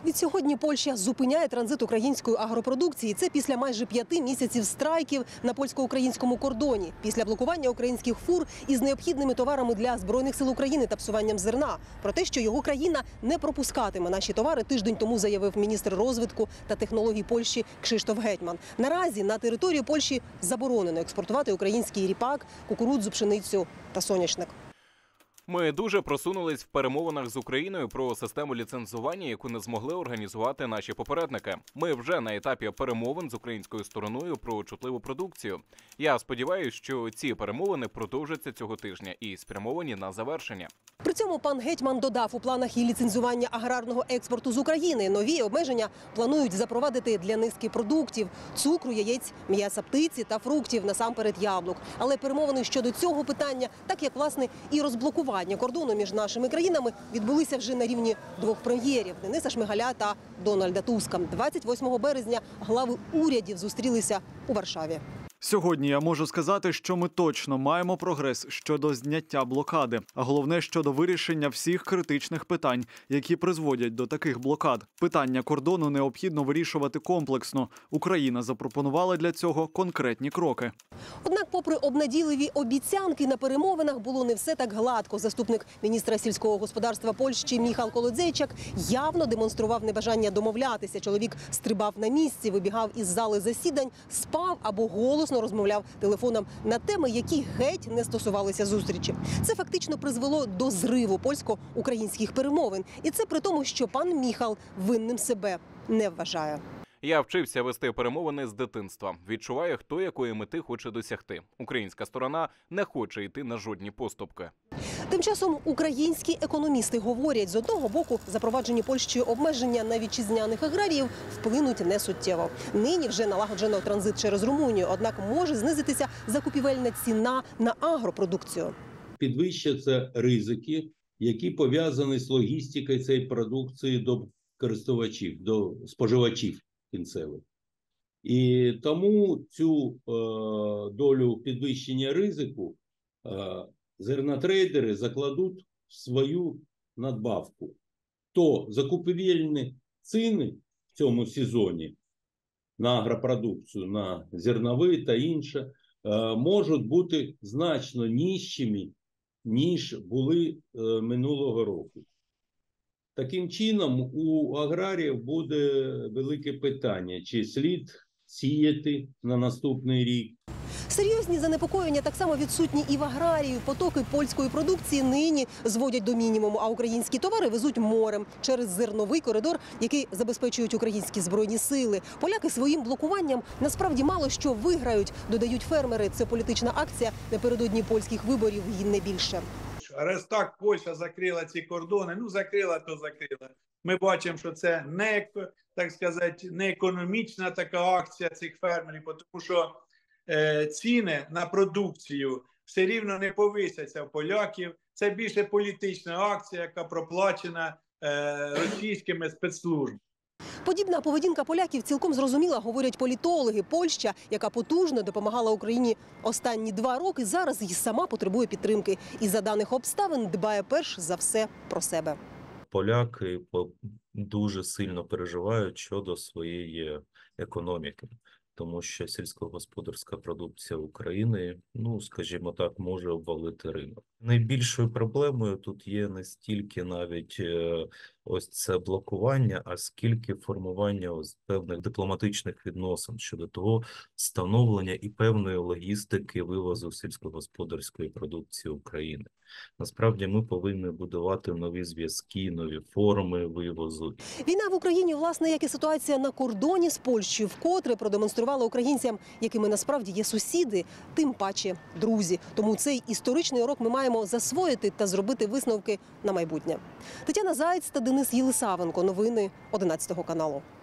Відсьогодні Польща зупиняє транзит української агропродукції. Це після майже 5 місяців страйків на польсько-українському кордоні. Після блокування українських фур із необхідними товарами для Збройних сил України та псуванням зерна. Про те, що його країна не пропускатиме наші товари, тиждень тому заявив міністр розвитку та технологій Польщі Крzysztof Гетьман. Наразі на територію Польщі заборонено експортувати український ріпак, кукурудзу, пшеницю та соняшник. Ми дуже просунулись в перемовинах з Україною про систему ліцензування, яку не змогли організувати наші попередники. Ми вже на етапі перемовин з українською стороною про чутливу продукцію. Я сподіваюся, що ці перемовини продовжаться цього тижня і спрямовані на завершення. При цьому пан Гетьман додав, у планах і ліцензування аграрного експорту з України. Нові обмеження планують запровадити для низки продуктів – цукру, яєць, м'яса птиці та фруктів, насамперед яблук. Але перемовини щодо цього питання, так як, власне, і розблокування кордону між нашими країнами, відбулися вже на рівні двох прем'єрів – Дениса Шмигаля та Дональда Туска. 28 березня глави урядів зустрілися у Варшаві. Сьогодні я можу сказати, що ми точно маємо прогрес щодо зняття блокади, а головне – щодо вирішення всіх критичних питань, які призводять до таких блокад. Питання кордону необхідно вирішувати комплексно. Україна запропонувала для цього конкретні кроки. Однак, попри обнадійливі обіцянки, на перемовинах було не все так гладко. Заступник міністра сільського господарства Польщі Міхал Колодзейчак явно демонстрував небажання домовлятися. Чоловік стрибав на місці, вибігав із зали засідань, спав або голосно розмовляв телефоном на теми, які геть не стосувалися зустрічі. Це фактично призвело до зриву польсько-українських перемовин. І це при тому, що пан Міхал винним себе не вважає. Я вчився вести перемовини з дитинства. Відчуваю, хто якої мети хоче досягти. Українська сторона не хоче йти на жодні поступки. Тим часом українські економісти говорять, з одного боку, запроваджені Польщею обмеження на вітчизняних аграріїв вплинуть несуттєво. Нині вже налагоджено транзит через Румунію, однак може знизитися закупівельна ціна на агропродукцію. Підвищаться ризики, які пов'язані з логістикою цієї продукції до користувачів, до споживачів кінцевих. І тому цю долю підвищення ризику зернотрейдери закладуть в свою надбавку. То закупівельні ціни в цьому сезоні на агропродукцію, на зернові та інше, можуть бути значно нижчими, ніж були минулого року. Таким чином, у аграріїв буде велике питання, чи слід сіяти на наступний рік. Серйозні занепокоєння так само відсутні і в аграріїв. Потоки польської продукції нині зводять до мінімуму, а українські товари везуть морем через зерновий коридор, який забезпечують українські збройні сили. Поляки своїм блокуванням насправді мало що виграють, додають фермери. Це політична акція напередодні польських виборів і не більше. Раз так Польща закрила ці кордони, закрила, то закрила. Ми бачимо, що це не, так сказати, не економічна така акція цих фермерів, тому що ціни на продукцію все рівно не повисяться в поляків. Це більше політична акція, яка проплачена російськими спецслужбами. Подібна поведінка поляків цілком зрозуміла, говорять політологи. Польща, яка потужно допомагала Україні останні 2 роки, зараз і сама потребує підтримки. І за даних обставин дбає перш за все про себе. Поляки дуже сильно переживають щодо своєї економіки, тому що сільськогосподарська продукція України, скажімо так, може обвалити ринок. Найбільшою проблемою тут є не стільки навіть ось це блокування, а скільки формування ось певних дипломатичних відносин щодо того становлення і певної логістики вивозу сільськогосподарської продукції України. Насправді ми повинні будувати нові зв'язки, нові форми вивозу. Війна в Україні, власне, як і ситуація на кордоні з Польщею, вкотре продемонструвала українцям, якими насправді є сусіди, тим паче друзі. Тому цей історичний урок ми маємо засвоїти та зробити висновки на майбутнє. Тетяна Заєць та Денис Єлисавенко. Новини 11 каналу.